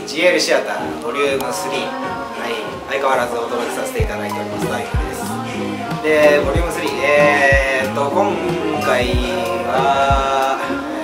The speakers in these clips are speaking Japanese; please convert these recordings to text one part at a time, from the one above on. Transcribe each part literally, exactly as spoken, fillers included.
ジーエル シアターボリュームスリー、はい、相変わらずお届けさせていただいております大工です。で、ボリュームスリー、えーっと今回は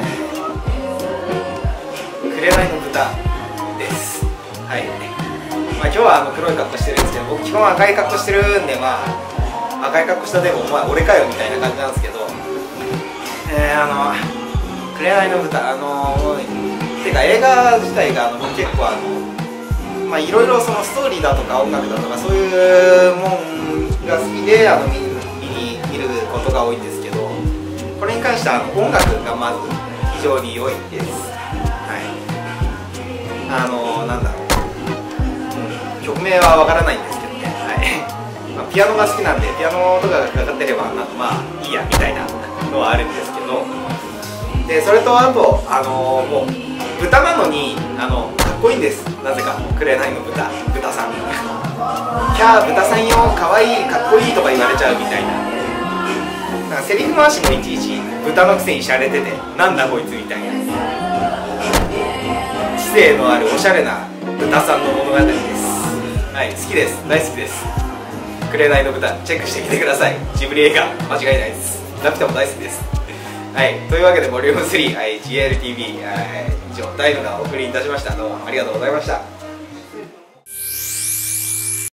紅の豚です。はい、まあ、今日はあの黒い格好してるんですけど、僕基本赤い格好してるんで、まあ赤い格好したでもお前俺かよみたいな感じなんですけど、えー、あの紅の豚、あのてか映画自体があの結構あのまあいろいろそのストーリーだとか音楽だとかそういうもんが好きであの見に見ることが多いんですけど、これに関してはあの音楽がまず非常に良いです。はい、あのなんだろう、うん、曲名はわからないんですけどね、はいまあ、ピアノが好きなんでピアノとかがかかってればなんかまあいいやみたいなのはあるんですけど、でそれとあとあのもう豚なのにあのかっこいいんです。なぜか紅の豚豚さんキャー豚さんよかわいいかっこいいとか言われちゃうみたいな、なんかセリフ回しもいちいち豚のくせにしゃれててなんだこいつみたいな知性のあるおしゃれな豚さんの物語です。はい、好きです、大好きです。紅の豚チェックしてきてください。ジブリ映画間違いないです。ラピュタも大好きです。はい、というわけでボリュームスリー、はい、ジーエルティービー、はい、以上ダイムがお送りいたしました。どうもありがとうございました。